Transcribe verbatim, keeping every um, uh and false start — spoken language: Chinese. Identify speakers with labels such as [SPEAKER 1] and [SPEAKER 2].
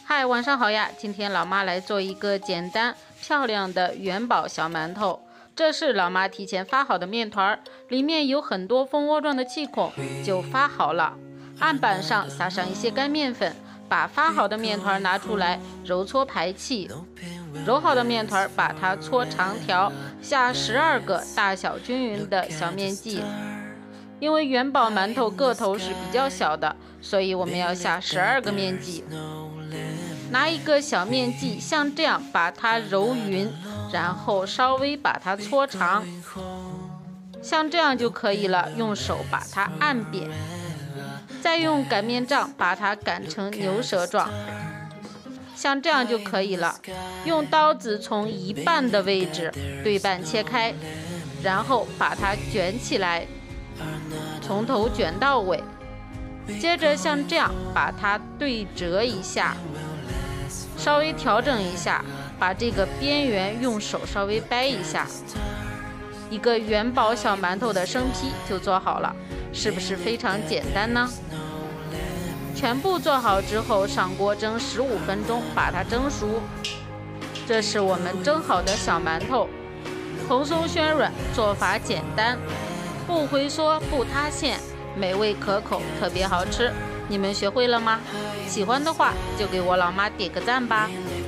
[SPEAKER 1] 嗨，晚上好呀！今天老妈来做一个简单漂亮的元宝小馒头。这是老妈提前发好的面团，里面有很多蜂窝状的气孔，就发好了。案板上撒上一些干面粉，把发好的面团拿出来揉搓排气。揉好的面团把它搓长条，下十二个大小均匀的小面剂。因为元宝馒头个头是比较小的，所以我们要下十二个面剂。拿一个小面剂，像这样把它揉匀，然后稍微把它搓长，像这样就可以了。用手把它按扁，再用擀面杖把它擀成牛舌状，像这样就可以了。用刀子从一半的位置对半切开，然后把它卷起来，从头卷到尾。接着像这样把它对折一下，稍微调整一下，把这个边缘用手稍微掰一下，一个元宝小馒头的生坯就做好了，是不是非常简单呢？全部做好之后，上锅蒸十五分钟，把它蒸熟。这是我们蒸好的小馒头，蓬松暄软，做法简单，不回缩不塌陷，美味可口，特别好吃。你们学会了吗？喜欢的话就给我老妈点个赞吧。